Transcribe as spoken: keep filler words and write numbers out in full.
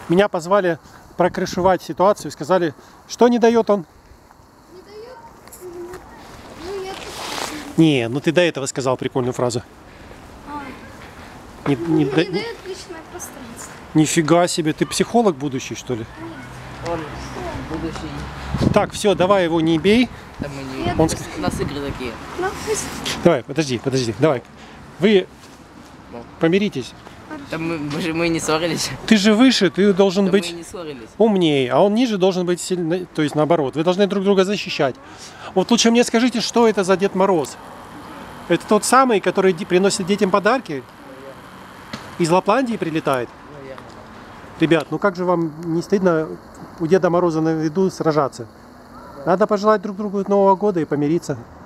Меня позвали прокрышевать ситуацию, сказали, что не дает он. Не дает? Ну, я... Не, ну ты до этого сказал прикольную фразу. А. Не, не, Ну, да- не дает личное пространство. Нифига себе, ты психолог будущий, что ли? Он будущий. Так, все, давай его не бей. Там мы не... Нет. Он... У нас игры такие. Ну, пусть. Давай, подожди, подожди, давай. Вы помиритесь. Там мы, мы же мы не ссорились. Ты же выше, ты должен Там быть мы не ссорились. умнее, а он ниже должен быть сильно, то есть наоборот. Вы должны друг друга защищать. Вот лучше мне скажите, что это за Дед Мороз? Это тот самый, который ди- приносит детям подарки? Из Лапландии прилетает? Ребят, ну как же вам не стыдно у Деда Мороза на виду сражаться? Надо пожелать друг другу Нового года и помириться.